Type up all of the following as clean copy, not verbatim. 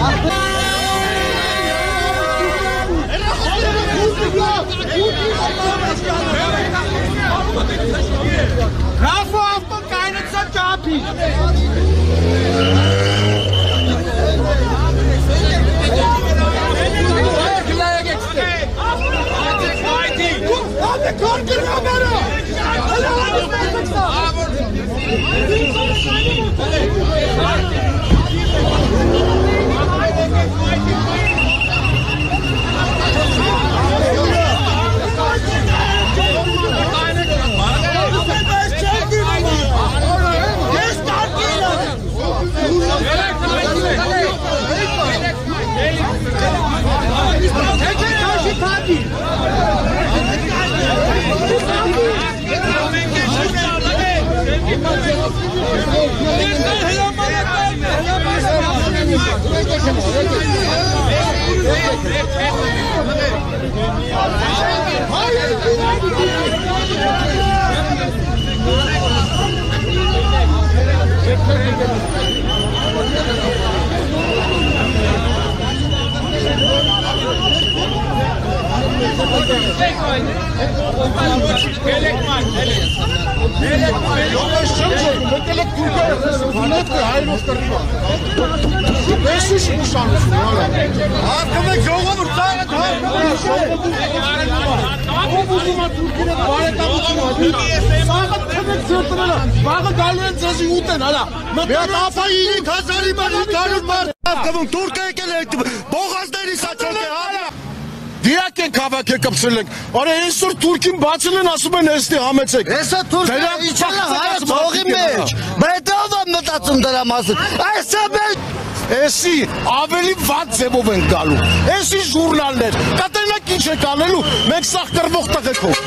Bravo auf den keinen Sajapi! Դիակեն քաղաքի կպցրելեք, արա այսօր Թուրքին բացել են ասում են էստի համեցեք։ Հեսա Թուրքիա իջել է հայոց հողի մեջ, բրետով եմ մտածում դրա մասին, այսա մեջ։ Էսի ավելի վատ ձևով են գալու, էսի ժուրնալներ, կատենակ ինչ եք անելու, մենք սաղ կրվող տղեկով։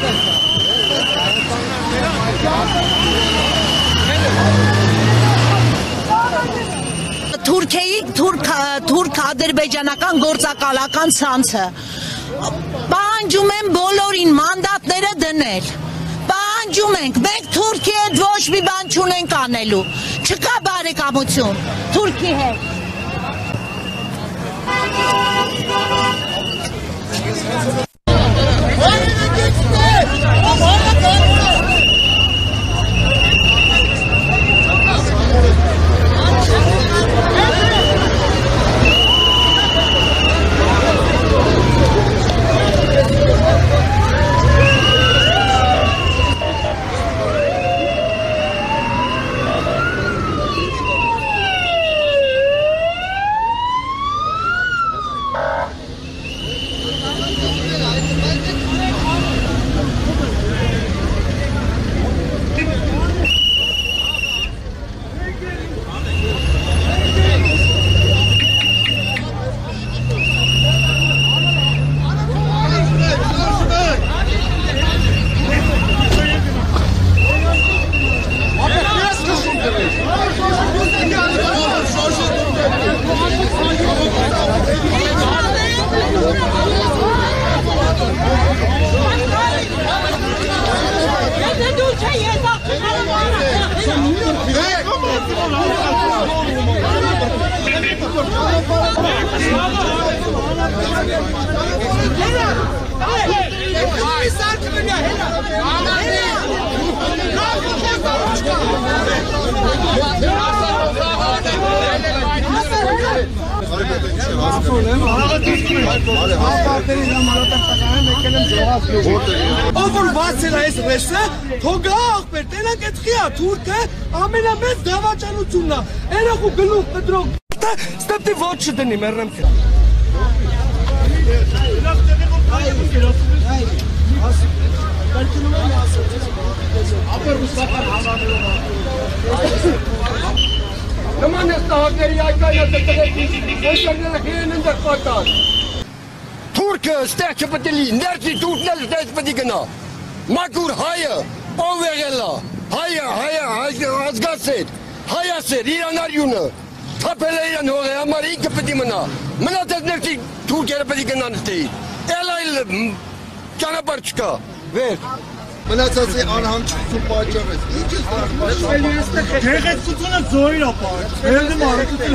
Թուրքիայի թուրք-ադրբեջանական գործակալական ցանցը պահանջում են բոլորին մանդատները դնել, պահանջում ենք, մենք Թուրքիի հետ ոչ մի բան չունենք անելու, չկա բարեկամություն Թուրքի հետ։ Ով բացել է այս ռեսը, թող աղբեր, տենակ այդ խիա, թուրքը ամենամեծ դավաճանությունն է, երախու գլուխ կտրող, ստեպտի ոչ չդնի մերնեմ քե։ Նման ես տահակների այկայնը տտղետից, ոչերները խիեն են դեղ պատար։ Թուրքը ստեղ չպետք է լինի, ներքի թուրքն էլ ստեղ պետք է գնա։ Մաքուր հայը, ով եղել է, հայը ազգասեր, հայասեր, իրանարյունը, թափել է իրան հողի համար ինքը պետք է մնա։ Մնացած ներքի թուրքերը պետք է գնան ստեղի։ Էլ այլ ճանապարհ չկա, վեր։ Մնացածի անհամբերություն պատճառով ինչ է ստանում։ Գեղեցկությունը զոհիր ապար։ Երևի մարդ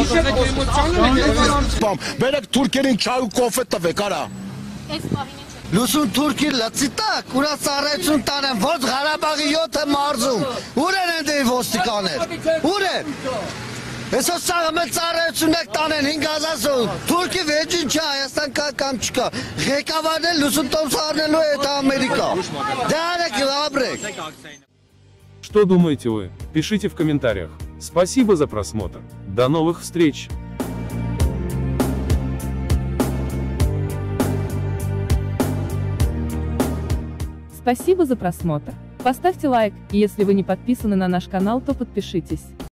հատի։ Բերեք թուրքերին չայ ու կոֆե տվեք, արա։ Լուսուն թուրքի լծիտակ, ուրա ծառայություն տանեն, ոնց Ղարաբաղի 7 մարզում։ Ուր են դե ոստիկաներ։ Ուր են։ Այսօր սաղը մեծ ծառայություն եք տանեն 5000 թուրքի վեճին չէ, Հայաստան կա կամ չկա։ Ղեկավարն էլ լուսուն տոմս առնելու է դա Ամերիկա։ Դա արեք ապրեք։ Что думаете вы? Пишите в комментариях. Спасибо за просмотр. До новых встреч! Спасибо за просмотр. Поставьте лайк, и если вы не подписаны на наш канал, то подпишитесь.